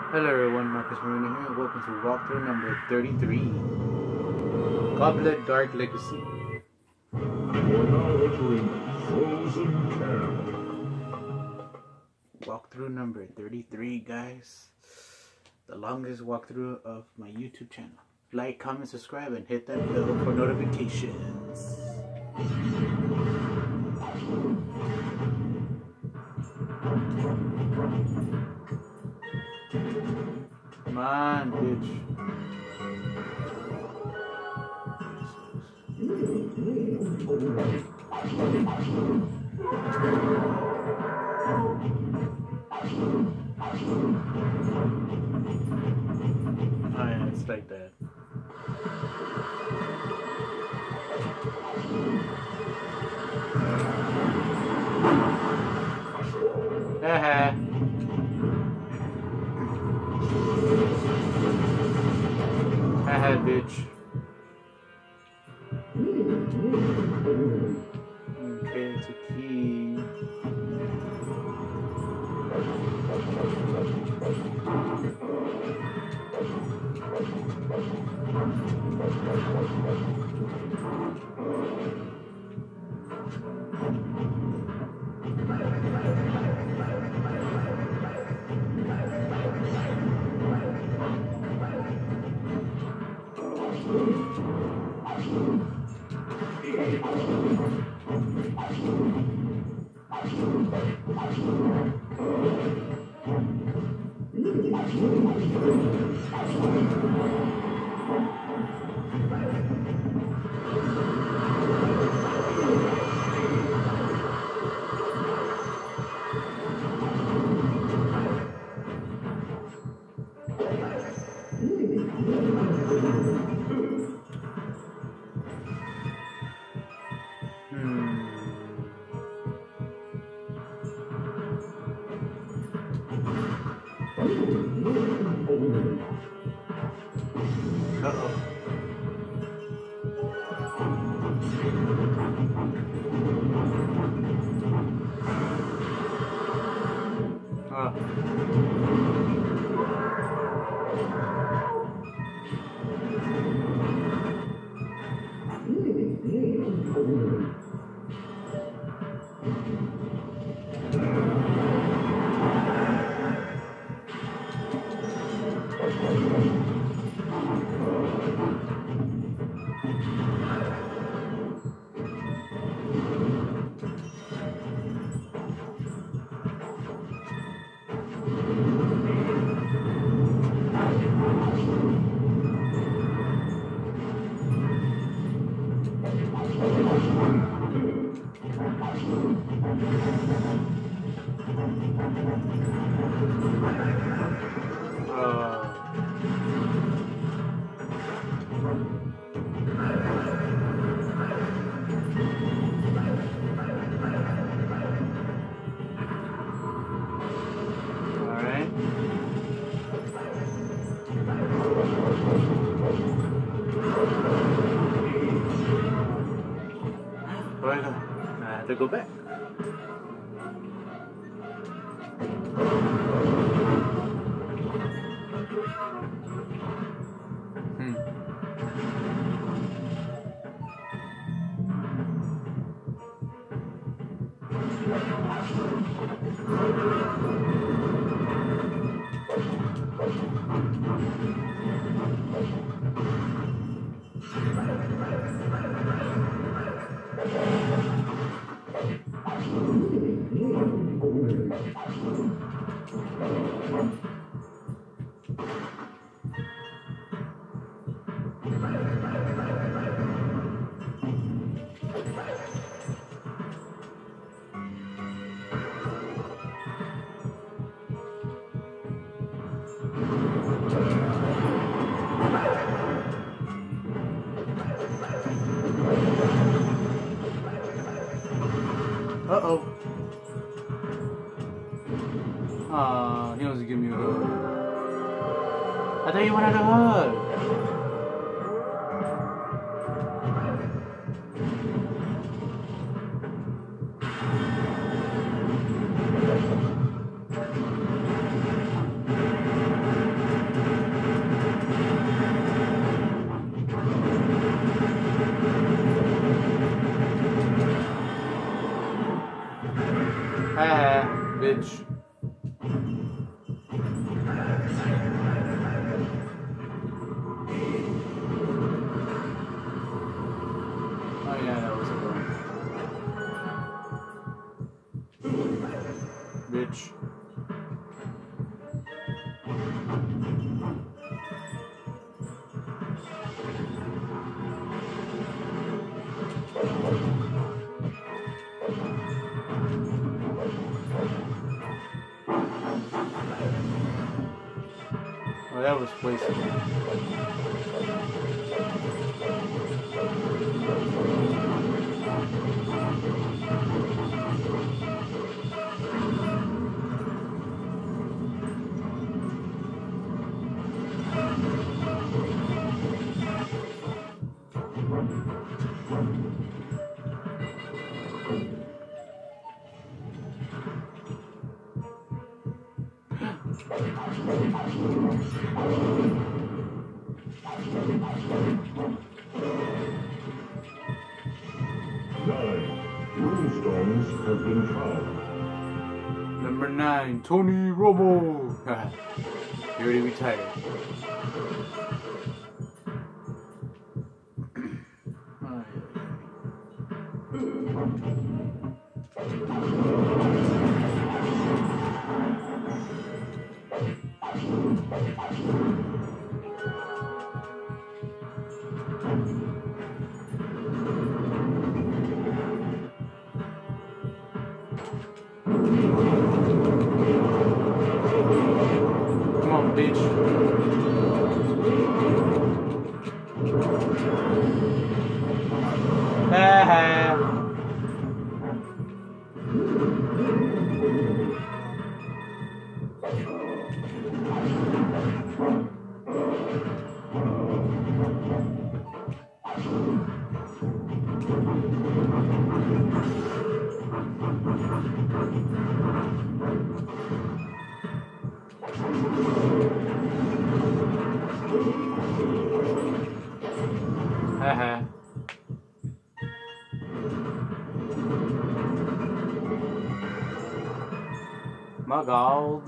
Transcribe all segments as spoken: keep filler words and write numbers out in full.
Hello everyone, Marcus Marino here, and welcome to walkthrough number thirty-three, Goblet Dark Legacy. You are now entering Frozen Camp. Walkthrough number thirty-three, guys. The longest walkthrough of my YouTube channel. Like, comment, subscribe, and hit that bell for notifications. Come on, bitch. Oh yeah, it's like that. Haha. Haha, bitch. Okay, it's a key. Uh-oh. Ah. Alright, I have to go back. Hmm. Uh-oh. Aw, he wants to give me a hug. I thought you wanted a hug. Bitch. Oh yeah, that was a one. Bitch. Oh, that was wasted. Nine. Runestones have been found. Number nine, Tony Romo. He already retired. Come on, bitch. Ha ha. My God.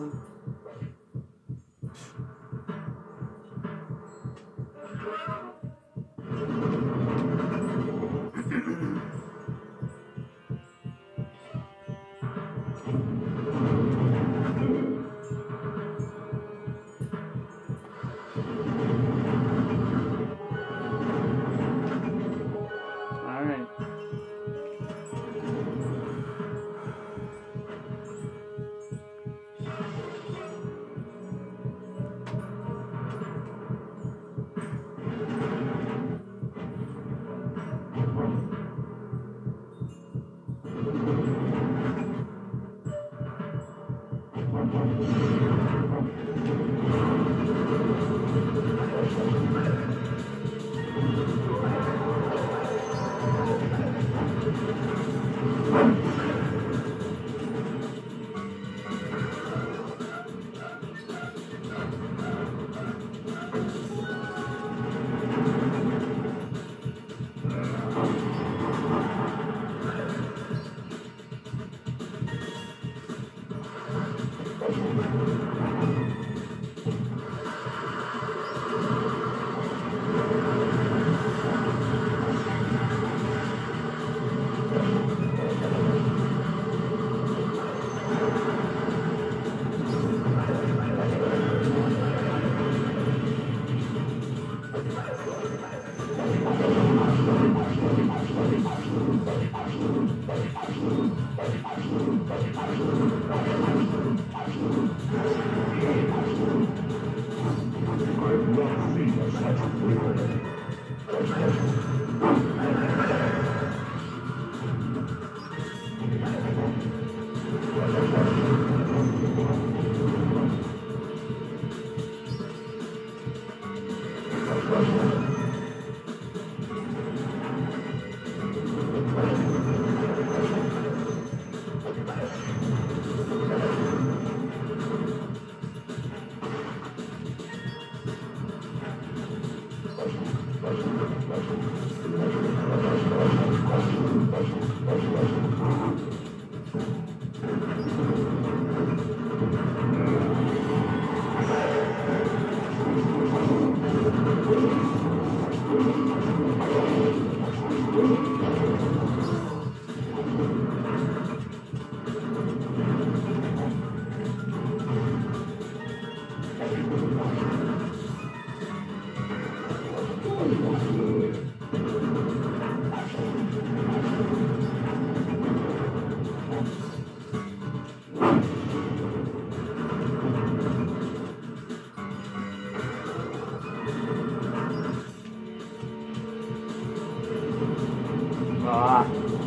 Ah.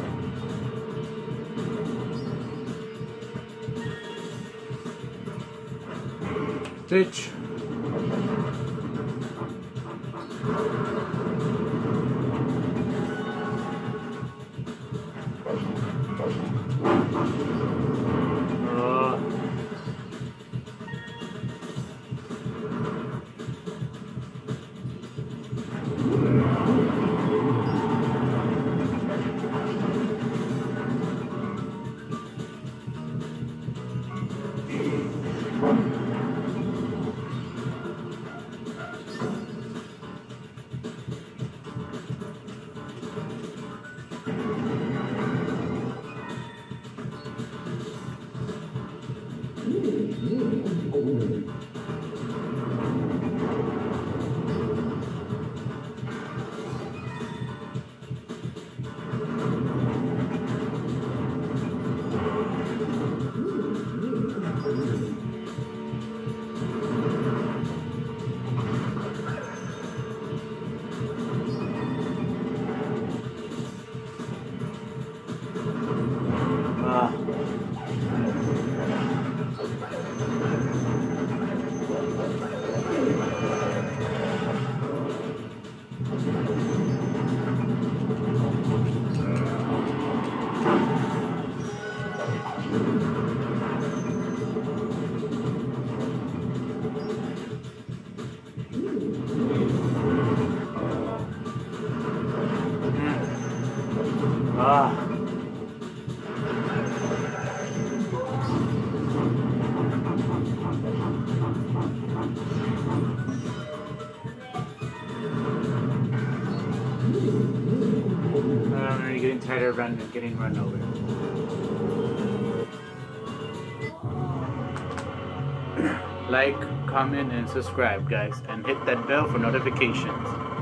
Bitch. Uh. Ah. I'm already getting tired of running, getting run over. Like, comment, and subscribe, guys, and hit that bell for notifications.